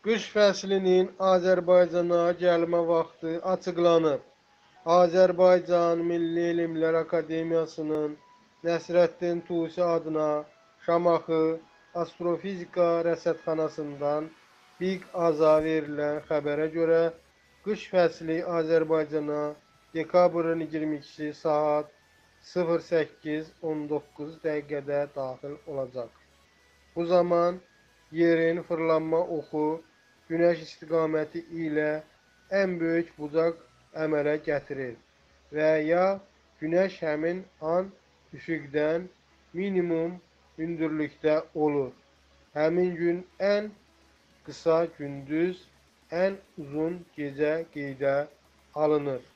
Qış fəslinin Azərbaycana gəlmə vaxtı açıqlanıb. Azərbaycan Milli Elmlər Akademiyasının Nəsrəddin Tusi adına Şamaxı Astrofizika Rəsədxanasından BİQ-AZA verilən xəbərə görə qış fəsli Azərbaycana dekabrın 22-si saat 08:19 dəqiqədə daxil olacaq. Bu zaman yerin fırlanma oxu Günəş istiqaməti ilə ən böyük bucaq əmələ gətirir və ya Günəş həmin an üfüqdən minimum hündürlükdə olur. Həmin gün ən qısa gündüz, ən uzun gecə qeydə alınır.